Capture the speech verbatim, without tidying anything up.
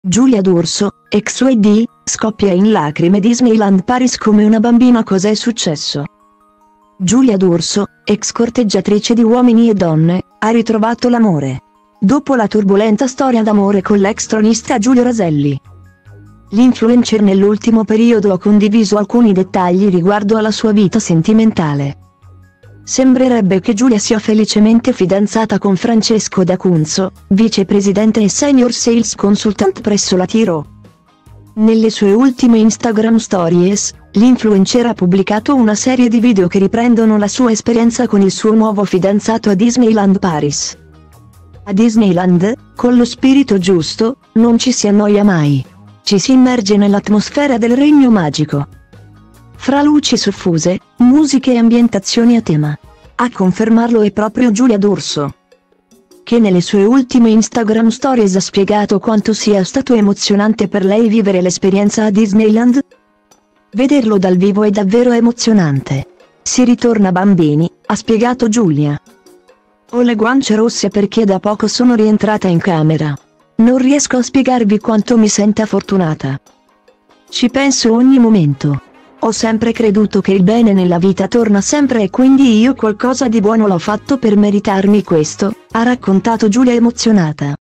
Giulia D'Urso, ex U E D, scoppia in lacrime Disneyland Paris come una bambina. Cos'è successo? Giulia D'Urso, ex corteggiatrice di Uomini e Donne, ha ritrovato l'amore. Dopo la turbolenta storia d'amore con l'ex tronista Giulio Raselli. L'influencer nell'ultimo periodo ha condiviso alcuni dettagli riguardo alla sua vita sentimentale. Sembrerebbe che Giulia sia felicemente fidanzata con Francesco D'Acunzo, vicepresidente e senior sales consultant presso la Tiro. Nelle sue ultime Instagram Stories, l'influencer ha pubblicato una serie di video che riprendono la sua esperienza con il suo nuovo fidanzato a Disneyland Paris. A Disneyland, con lo spirito giusto, non ci si annoia mai. Ci si immerge nell'atmosfera del regno magico. Fra luci soffuse, musiche e ambientazioni a tema. A confermarlo è proprio Giulia D'Urso, che nelle sue ultime Instagram Stories ha spiegato quanto sia stato emozionante per lei vivere l'esperienza a Disneyland. Vederlo dal vivo è davvero emozionante. Si ritorna bambini, ha spiegato Giulia. Ho le guance rosse perché da poco sono rientrata in camera. Non riesco a spiegarvi quanto mi senta fortunata. Ci penso ogni momento. Ho sempre creduto che il bene nella vita torna sempre e quindi io qualcosa di buono l'ho fatto per meritarmi questo, ha raccontato Giulia emozionata.